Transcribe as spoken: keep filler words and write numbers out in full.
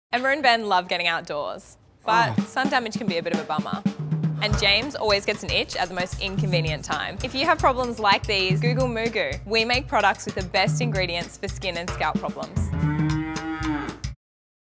Emma and Ben love getting outdoors, but Oh. sun damage can be a bit of a bummer. And James always gets an itch at the most inconvenient time. If you have problems like these, Google MooGoo. We make products with the best ingredients for skin and scalp problems.